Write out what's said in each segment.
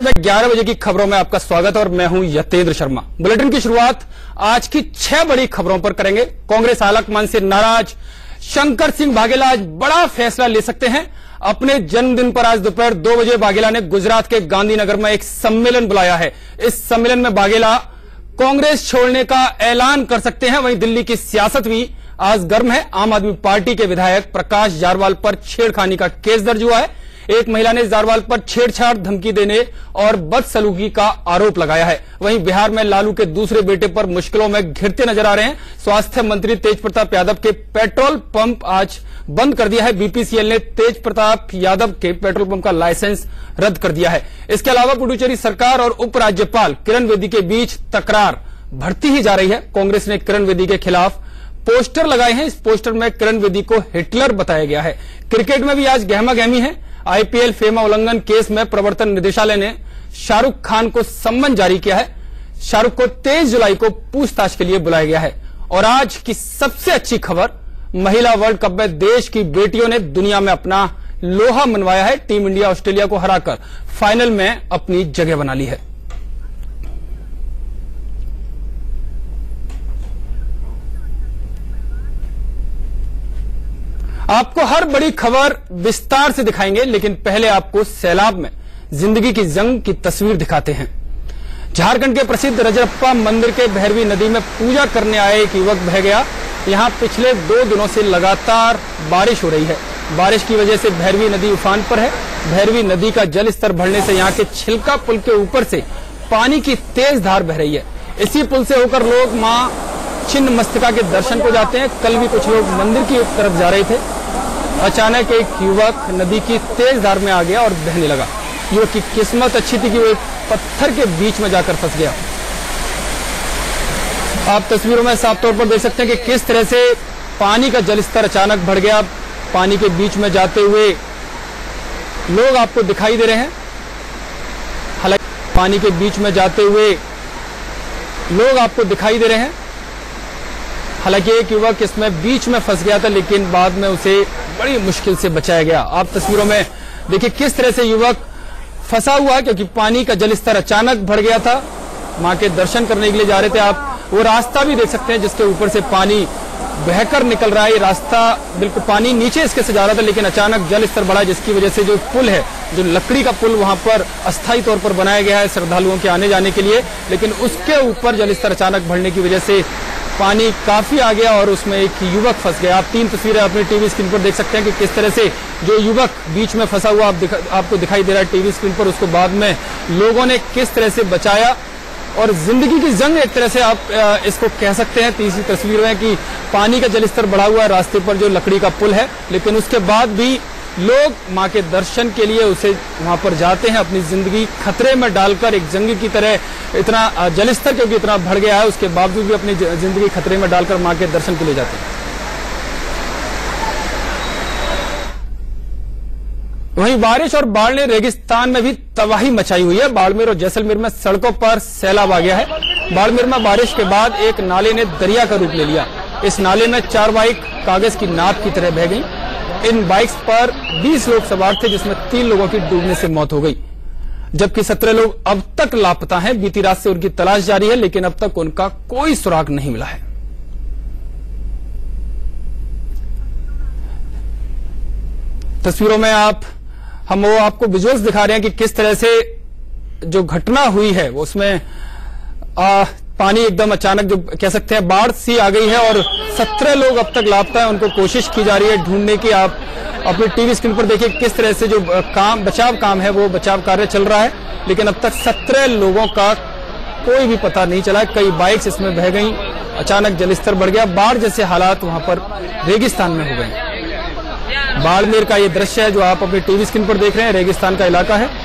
में 11 बजे की खबरों में आपका स्वागत और मैं हूं यतेंद्र शर्मा। बुलेटिन की शुरुआत आज की 6 बड़ी खबरों पर करेंगे। कांग्रेस आलाकमान से नाराज, शंकर सिंह वाघेला आज बड़ा फैसला ले सकते हैं। अपने जन्मदिन पर आज दोपहर 2 बजे वाघेला ने गुजरात के गांधीनगर में एक सम्मेलन बुलाया है। इस सम्मेलन में वाघेला कांग्रेस छोड़ने का ऐलान कर सकते हैं। वहीं दिल्ली की सियासत भी आज गर्म है। आम आदमी पार्टी के विधायक प्रकाश जारवाल पर छेड़खानी का केस दर्ज हुआ है। एक महिला ने जारवाल पर छेड़छाड़, धमकी देने और बदसलूकी का आरोप लगाया है। वहीं बिहार में लालू के दूसरे बेटे पर मुश्किलों में घिरते नजर आ रहे हैं। स्वास्थ्य मंत्री तेज प्रताप यादव के पेट्रोल पंप आज बंद कर दिया है। बीपीसीएल ने तेज प्रताप यादव के पेट्रोल पंप का लाइसेंस रद्द कर दिया है। इसके अलावा पुडुचेरी सरकार और उपराज्यपाल किरण बेदी के बीच तकरार बढ़ती ही जा रही है। कांग्रेस ने किरण बेदी के खिलाफ पोस्टर लगाए हैं। इस पोस्टर में किरण बेदी को हिटलर बताया गया है। क्रिकेट में भी आज गहमा गहमी है। आईपीएल फेमा उल्लंघन केस में प्रवर्तन निदेशालय ने शाहरुख खान को सम्मन जारी किया है। शाहरुख को 23 जुलाई को पूछताछ के लिए बुलाया गया है। और आज की सबसे अच्छी खबर, महिला वर्ल्ड कप में देश की बेटियों ने दुनिया में अपना लोहा मनवाया है। टीम इंडिया ऑस्ट्रेलिया को हराकर फाइनल में अपनी जगह बना ली है। आपको हर बड़ी खबर विस्तार से दिखाएंगे, लेकिन पहले आपको सैलाब में जिंदगी की जंग की तस्वीर दिखाते हैं। झारखंड के प्रसिद्ध रजरप्पा मंदिर के भैरवी नदी में पूजा करने आए एक युवक बह गया। यहां पिछले 2 दिनों से लगातार बारिश हो रही है। बारिश की वजह से भैरवी नदी उफान पर है। भैरवी नदी का जल स्तर बढ़ने से यहां के छिलका पुल के ऊपर से पानी की तेज धार बह रही है। इसी पुल से होकर लोग मां छिन्नमस्तिका के दर्शन को जाते हैं। कल भी कुछ लोग मंदिर की तरफ जा रहे थे। अचानक एक युवक नदी की तेज धार में आ गया और बहने लगा। युवक की किस्मत अच्छी थी कि वो एक पत्थर के बीच में जाकर फंस गया। आप तस्वीरों में साफ तौर पर देख सकते हैं कि किस तरह से पानी का जलस्तर अचानक बढ़ गया। पानी के बीच में जाते हुए लोग आपको दिखाई दे रहे हैं। हालांकि पानी के बीच में जाते हुए लोग आपको दिखाई दे रहे हैं। हालांकि एक युवक इसमें बीच में फंस गया था, लेकिन बाद में उसे बड़ी मुश्किल से बचाया गया। आप तस्वीरों में देखिए किस तरह से युवक फंसा हुआ, क्योंकि पानी का जलस्तर अचानक बढ़ गया था। मां के दर्शन करने के लिए जा रहे थे। आप वो रास्ता भी देख सकते हैं जिसके ऊपर से पानी बहकर निकल रहा है। ये रास्ता बिल्कुल पानी नीचे इसके से जा रहा था, लेकिन अचानक जल स्तर बढ़ा, जिसकी वजह से जो पुल है, जो लकड़ी का पुल वहां पर अस्थायी तौर पर बनाया गया है श्रद्धालुओं के आने जाने के लिए, लेकिन उसके ऊपर जल स्तर अचानक बढ़ने की वजह से पानी काफी आ गया और उसमें एक युवक फंस गया। आप 3 तस्वीरें अपनी टीवी स्क्रीन पर देख सकते हैं कि किस तरह से जो युवक बीच में फंसा हुआ आपको दिखाई दे रहा है टीवी स्क्रीन पर, उसको बाद में लोगों ने किस तरह से बचाया। और जिंदगी की जंग एक तरह से आप इसको कह सकते हैं। तीसरी तस्वीर में कि पानी का जलस्तर बढ़ा हुआ है रास्ते पर जो लकड़ी का पुल है, लेकिन उसके बाद भी लोग मां के दर्शन के लिए उसे वहां पर जाते हैं। अपनी जिंदगी खतरे में डालकर एक जंग की तरह इतना जलस्तर क्योंकि इतना बढ़ गया है, उसके बावजूद भी अपनी जिंदगी खतरे में डालकर मां के दर्शन के लिए जाते हैं। वहीं बारिश और बाढ़ ने रेगिस्तान में भी तबाही मचाई हुई है। बाड़मेर और जैसलमेर में सड़कों पर सैलाब आ गया है। बाड़मेर में बारिश के बाद एक नाले ने दरिया का रूप ले लिया। इस नाले में 4 बाइक कागज की नाव की तरह बह गई। इन बाइक्स पर 20 लोग सवार थे, जिसमें 3 लोगों की डूबने से मौत हो गई, जबकि 17 लोग अब तक लापता हैं। बीती रात से उनकी तलाश जारी है, लेकिन अब तक उनका कोई सुराग नहीं मिला है। तस्वीरों में हम वो आपको विजुअल्स दिखा रहे हैं कि किस तरह से जो घटना हुई है उसमें पानी एकदम अचानक जो कह सकते हैं बाढ़ सी आ गई है और 17 लोग अब तक लापता है। उनको कोशिश की जा रही है ढूंढने की। आप अपनी टीवी स्क्रीन पर देखिए किस तरह से जो बचाव काम है वो बचाव कार्य चल रहा है, लेकिन अब तक 17 लोगों का कोई भी पता नहीं चला। कई बाइक्स इसमें बह गई। अचानक जलस्तर बढ़ गया। बाढ़ जैसे हालात वहां पर रेगिस्तान में हो गए। बाड़मेर का ये दृश्य है जो आप अपनी टीवी स्क्रीन पर देख रहे हैं। रेगिस्तान का इलाका है।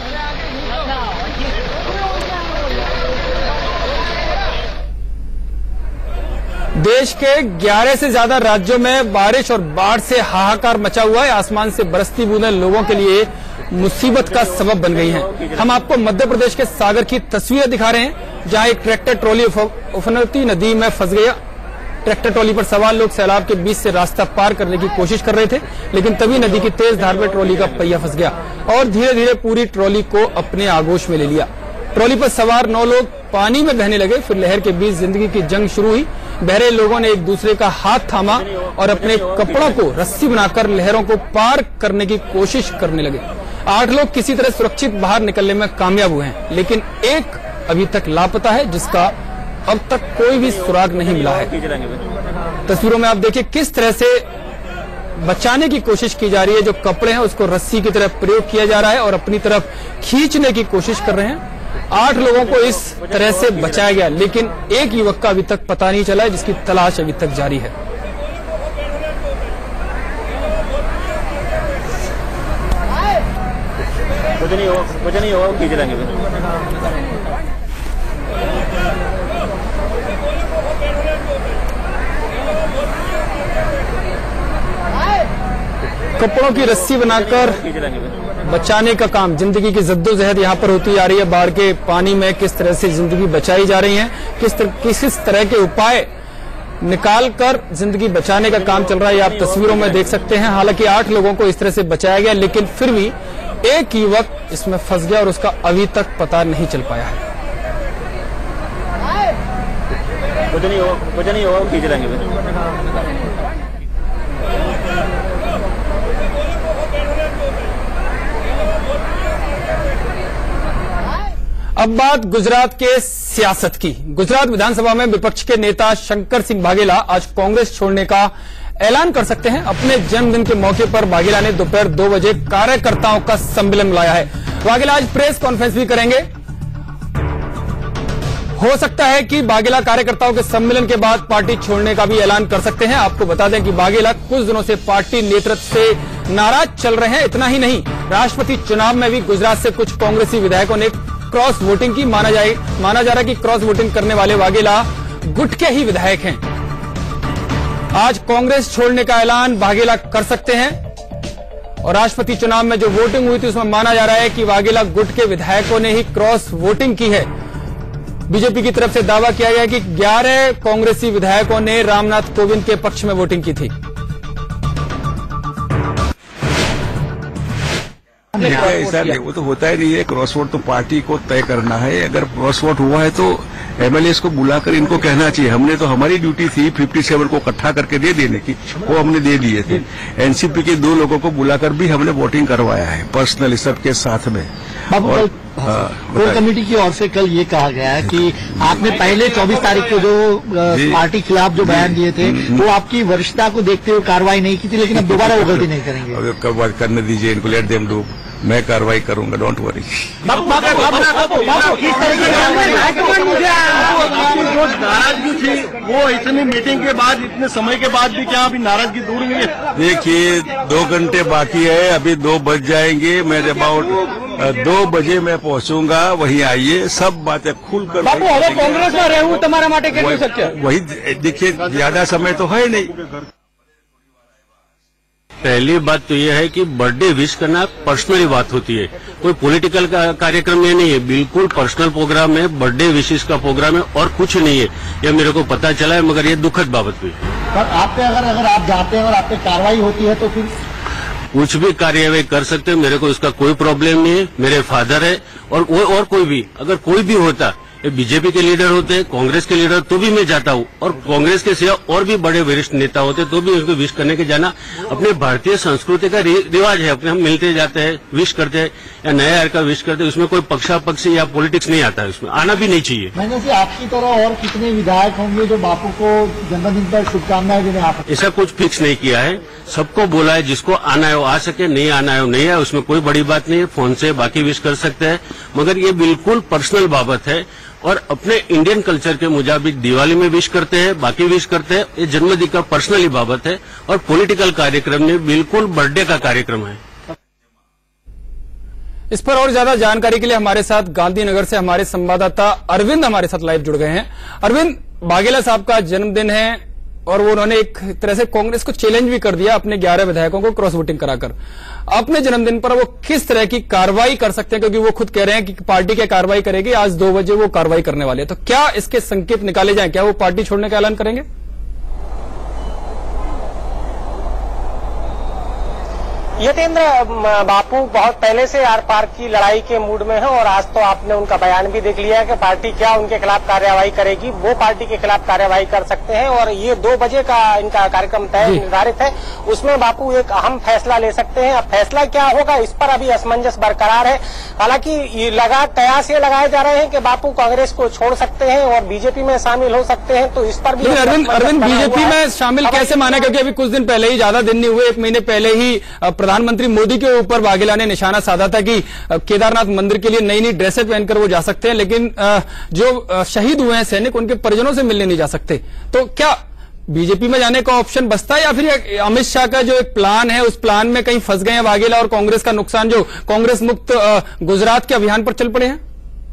देश के 11 से ज्यादा राज्यों में बारिश और बाढ़ से हाहाकार मचा हुआ है। आसमान से बरसती बूंदें लोगों के लिए मुसीबत का सबब बन गई हैं। हम आपको मध्य प्रदेश के सागर की तस्वीरें दिखा रहे हैं, जहां एक ट्रैक्टर ट्रॉली उफनती नदी में फंस गया। ट्रैक्टर ट्रॉली पर सवार लोग सैलाब के बीच से रास्ता पार करने की कोशिश कर रहे थे, लेकिन तभी नदी की तेज धार में ट्रॉली का पहिया फंस गया और धीरे धीरे पूरी ट्रॉली को अपने आगोश में ले लिया। ट्रॉली पर सवार 9 लोग पानी में बहने लगे। फिर लहर के बीच जिंदगी की जंग शुरू हुई। बहरे लोगों ने एक दूसरे का हाथ थामा और अपने कपड़ों को रस्सी बनाकर लहरों को पार करने की कोशिश करने लगे। 8 लोग किसी तरह सुरक्षित बाहर निकलने में कामयाब हुए हैं, लेकिन एक अभी तक लापता है, जिसका अब तक कोई भी सुराग नहीं मिला है। तस्वीरों में आप देखिए किस तरह से बचाने की कोशिश की जा रही है। जो कपड़े हैं उसको रस्सी की तरह प्रयोग किया जा रहा है और अपनी तरफ खींचने की कोशिश कर रहे हैं। 8 लोगों को इस तरह से बचाया गया, लेकिन एक युवक का अभी तक पता नहीं चला है, जिसकी तलाश अभी तक जारी है। कुछ नहीं होगा, खींच लेंगे। कपड़ों की रस्सी बनाकर बचाने का काम, जिंदगी की जद्दोजहद यहाँ पर होती जा रही है। बाढ़ के पानी में किस तरह से जिंदगी बचाई जा रही है, किस तरह के उपाय निकालकर जिंदगी बचाने का काम चल रहा है, ये आप तस्वीरों में देख सकते हैं। हालांकि 8 लोगों को इस तरह से बचाया गया, लेकिन फिर भी एक युवक इसमें फंस गया और उसका अभी तक पता नहीं चल पाया है। कुछ नहीं होगा, खींच लेंगे। अब बात गुजरात के सियासत की। गुजरात विधानसभा में विपक्ष के नेता शंकर सिंह वाघेला आज कांग्रेस छोड़ने का ऐलान कर सकते हैं। अपने जन्मदिन के मौके पर वाघेला ने दोपहर 2 बजे कार्यकर्ताओं का सम्मेलन बुलाया है। वाघेला आज प्रेस कॉन्फ्रेंस भी करेंगे। हो सकता है कि वाघेला कार्यकर्ताओं के सम्मेलन के बाद पार्टी छोड़ने का भी ऐलान कर सकते हैं। आपको बता दें कि वाघेला कुछ दिनों से पार्टी नेतृत्व से नाराज चल रहे हैं। इतना ही नहीं, राष्ट्रपति चुनाव में भी गुजरात से कुछ कांग्रेसी विधायकों ने क्रॉस वोटिंग की। माना जा रहा है कि क्रॉस वोटिंग करने वाले वाघेला गुट के ही विधायक हैं। आज कांग्रेस छोड़ने का ऐलान वाघेला कर सकते हैं और राष्ट्रपति चुनाव में जो वोटिंग हुई थी उसमें माना जा रहा है कि वाघेला गुट के विधायकों ने ही क्रॉस वोटिंग की है। बीजेपी की तरफ से दावा किया गया कि 11 कांग्रेसी विधायकों ने रामनाथ कोविंद के पक्ष में वोटिंग की थी। ऐसा नहीं, वो तो होता ही नहीं है। क्रॉस वोट तो पार्टी को तय करना है। अगर क्रॉस वोट हुआ है तो एमएलए को बुलाकर इनको कहना चाहिए। हमने तो, हमारी ड्यूटी थी 57 को इकट्ठा करके दे देने की, वो हमने दे दिए थे। एनसीपी के 2 लोगों को बुलाकर भी हमने वोटिंग करवाया है पर्सनली सबके साथ में। और कोर कमेटी की ओर से कल ये कहा गया है कि आपने पहले 24 तारीख को जो पार्टी खिलाफ जो बयान दिए थे वो आपकी वरिष्ठता को देखते हुए कार्रवाई नहीं की थी, लेकिन अब दोबारा वो गलती नहीं करेंगे। अब करने दीजिए इनको, लेट देम डू, मैं कार्रवाई करूंगा, डोंट वरी। जो नाराजगी थी वो इतनी मीटिंग के बाद, इतने समय के बाद भी क्या अभी नाराजगी दूर हुई है? देखिए 2 घंटे बाकी है, अभी 2 बज जाएंगे। मैं अबाउट 2 बजे मैं पहुंचूंगा, वहीं आइए, सब बातें खुलकर। कांग्रेस में रहूं तुम्हारा माटे कैसे सच्चा? वही देखिए, ज्यादा समय तो है नहीं। पहली बात तो यह है कि बर्थडे विश करना पर्सनली बात होती है, कोई पॉलिटिकल कार्यक्रम ये नहीं है, बिल्कुल पर्सनल प्रोग्राम है, बर्थडे विशेष का प्रोग्राम है और कुछ नहीं है। यह मेरे को पता चला है, मगर ये दुखद बाबत भी है। पर आप पे अगर आप जाते हैं और आप पे कार्रवाई होती है तो फिर कुछ भी कार्यवाही कर सकते हैं, मेरे को इसका कोई प्रॉब्लम नहीं है। मेरे फादर है और कोई भी, अगर कोई भी होता, ये बीजेपी के लीडर होते हैं, कांग्रेस के लीडर, तो भी मैं जाता हूँ। और कांग्रेस के सिवा और भी बड़े वरिष्ठ नेता होते तो भी उनको विश करने के जाना अपने भारतीय संस्कृति का रिवाज है। अपने हम मिलते जाते हैं, विश करते हैं या नया ईयर का विश करते हैं, उसमें कोई पक्षापक्षी या पॉलिटिक्स नहीं आता है, उसमें आना भी नहीं चाहिए। मैंने से आपकी तरह और कितने विधायक होंगे जो बापू को जन्मदिन पर शुभकामनाएं देने आप? ऐसा कुछ फिक्स नहीं किया है, सबको बोला है, जिसको आना है वो आ सके, नहीं आना है वो नहीं है, उसमें कोई बड़ी बात नहीं है। फोन से बाकी विश कर सकते हैं, मगर ये बिल्कुल पर्सनल बाबत है और अपने इंडियन कल्चर के मुताबिक दिवाली में विश करते हैं, बाकी विश करते हैं। ये जन्मदिन का पर्सनली बाबत है और पॉलिटिकल कार्यक्रम में बिल्कुल बर्थडे का कार्यक्रम है। इस पर और ज्यादा जानकारी के लिए हमारे साथ गांधीनगर से हमारे संवाददाता अरविंद हमारे साथ लाइव जुड़ गए हैं। अरविंद, वाघेला साहब का जन्मदिन है और वो उन्होंने एक तरह से कांग्रेस को चैलेंज भी कर दिया अपने 11 विधायकों को क्रॉस वोटिंग कराकर। अपने जन्मदिन पर वो किस तरह की कार्रवाई कर सकते हैं, क्योंकि वो खुद कह रहे हैं कि पार्टी क्या कार्रवाई करेगी, आज 2 बजे वो कार्रवाई करने वाले हैं, तो क्या इसके संकेत निकाले जाएं? क्या वो पार्टी छोड़ने का ऐलान करेंगे? यतेंद्र, बापू बहुत पहले से आर पार की लड़ाई के मूड में है और आज तो आपने उनका बयान भी देख लिया है कि पार्टी क्या उनके खिलाफ कार्यवाही करेगी, वो पार्टी के खिलाफ कार्यवाही कर सकते हैं और ये 2 बजे का इनका कार्यक्रम तय निर्धारित है, उसमें बापू एक अहम फैसला ले सकते हैं। अब फैसला क्या होगा इस पर अभी असमंजस बरकरार है। हालांकि कयास ये लगाए जा रहे हैं कि बापू कांग्रेस को छोड़ सकते हैं और बीजेपी में शामिल हो सकते हैं, तो इस पर भी अरविंद बीजेपी में शामिल कैसे माने, क्योंकि अभी कुछ दिन पहले ही, ज्यादा दिन नहीं हुए, 1 महीने पहले ही प्रधानमंत्री मोदी के ऊपर वाघेला ने निशाना साधा था कि केदारनाथ मंदिर के लिए नई नई ड्रेसें पहनकर वो जा सकते हैं, लेकिन जो शहीद हुए हैं सैनिक, उनके परिजनों से मिलने नहीं जा सकते। तो क्या बीजेपी में जाने का ऑप्शन बचता है या फिर अमित शाह का जो एक प्लान है उस प्लान में कहीं फंस गए हैं वाघेला और कांग्रेस का नुकसान, जो कांग्रेस मुक्त गुजरात के अभियान पर चल पड़े हैं?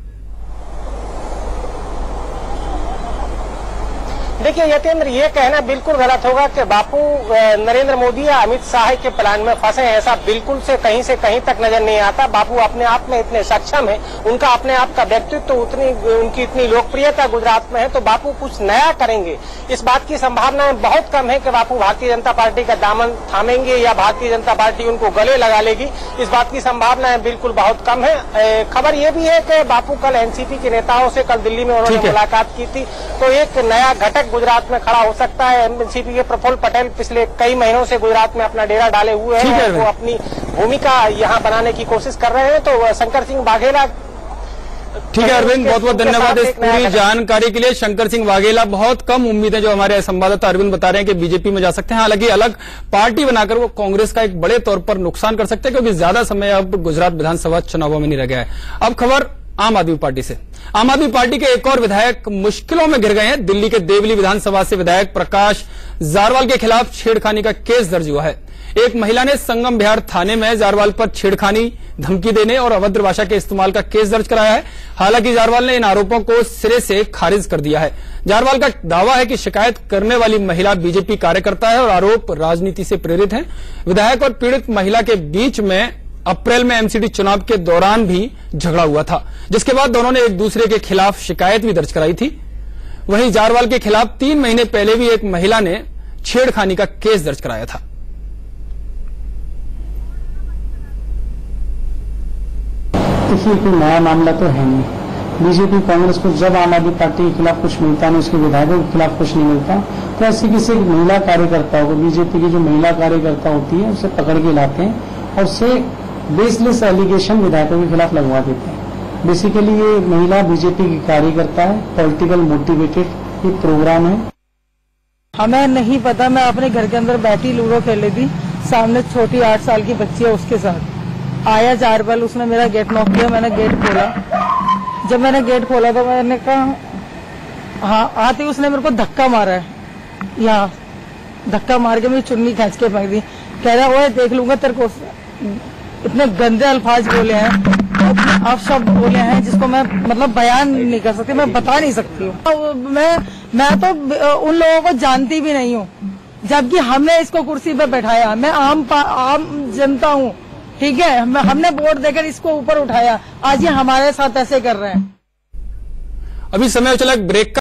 देखिए यतेंद्र, ये कहना बिल्कुल गलत होगा कि बापू नरेंद्र मोदी या अमित शाह के प्लान में फंसे हैं, ऐसा बिल्कुल से कहीं तक नजर नहीं आता। बापू अपने आप में इतने सक्षम है, उनका अपने आप का व्यक्तित्व उनकी इतनी लोकप्रियता गुजरात में है, तो बापू कुछ नया करेंगे इस बात की संभावना बहुत कम है कि बापू भारतीय जनता पार्टी का दामन थामेंगे या भारतीय जनता पार्टी उनको गले लगा लेगी, इस बात की संभावना बिल्कुल बहुत कम है। खबर ये भी है कि बापू कल एनसीपी के नेताओं से कल दिल्ली में उन्होंने मुलाकात की थी, तो एक नया घटक गुजरात में खड़ा हो सकता है। एनसीपी के प्रफुल्ल पटेल पिछले कई महीनों से गुजरात में अपना डेरा डाले हुए हैं, वो अपनी भूमिका यहाँ बनाने की कोशिश कर रहे हैं, तो शंकर सिंह वाघेला। ठीक है अरविंद, बहुत बहुत धन्यवाद इस पूरी जानकारी के लिए। शंकर सिंह वाघेला, बहुत कम उम्मीदें जो हमारे संवाददाता अरविंद बता रहे हैं कि बीजेपी में जा सकते हैं, हालांकि अलग पार्टी बनाकर वो कांग्रेस का एक बड़े तौर पर नुकसान कर सकते हैं, क्योंकि ज्यादा समय अब गुजरात विधानसभा चुनावों में नहीं रह गया है। अब खबर आम आदमी पार्टी से। आम आदमी पार्टी के एक और विधायक मुश्किलों में घिर गए हैं। दिल्ली के देवली विधानसभा से विधायक प्रकाश जारवाल के खिलाफ छेड़खानी का केस दर्ज हुआ है। एक महिला ने संगम बिहार थाने में जारवाल पर छेड़खानी, धमकी देने और अभद्र भाषा के इस्तेमाल का केस दर्ज कराया है। हालांकि जारवाल ने इन आरोपों को सिरे से खारिज कर दिया है। जारवाल का दावा है कि शिकायत करने वाली महिला बीजेपी कार्यकर्ता है और आरोप राजनीति से प्रेरित है। विधायक और पीड़ित महिला के बीच में अप्रैल में एमसीडी चुनाव के दौरान भी झगड़ा हुआ था, जिसके बाद दोनों ने एक दूसरे के खिलाफ शिकायत भी दर्ज कराई थी। वहीं जारवाल के खिलाफ 3 महीने पहले भी एक महिला ने छेड़खानी का केस दर्ज कराया था। देखिए, कोई नया मामला तो है नहीं। बीजेपी कांग्रेस को जब आम आदमी पार्टी के खिलाफ कुछ मिलता नहीं, उसके विधायकों के खिलाफ कुछ नहीं मिलता, तो ऐसे किसी महिला कार्यकर्ता को, बीजेपी की जो महिला कार्यकर्ता होती है, उसे पकड़ के लाते हैं और उससे बेसलेस एलिगेशन विधायकों के खिलाफ लगवा देते हैं। बेसिकली ये महिला बीजेपी की कार्यकर्ता है, पॉलिटिकल मोटिवेटेड ये प्रोग्राम है। हमें नहीं पता, मैं अपने घर के अंदर बैठी लूडो खेल रही थी, सामने छोटी 8 साल की बच्ची है, उसके साथ आया जारवाल, उसने मेरा गेट नॉक किया, मैंने गेट खोला। जब मैंने गेट खोला तो मैंने कहा हाँ, आते ही उसने मेरे को धक्का मारा है, यहाँ धक्का मार के मेरी चुन्नी खींच के फेंक दी। कह रहा ओए देख लूंगा तेरे को। इतने गंदे अल्फाज बोले हैं, आप शब्द बोले हैं जिसको मैं मतलब बयान नहीं कर सकती, मैं बता नहीं सकती हूँ। मैं तो उन लोगों को जानती भी नहीं हूँ, जबकि हमने इसको कुर्सी पे बैठाया। मैं आम जनता हूँ, ठीक है, हमने वोट देकर इसको ऊपर उठाया, आज ये हमारे साथ ऐसे कर रहे हैं। अभी समय चला ब्रेक का।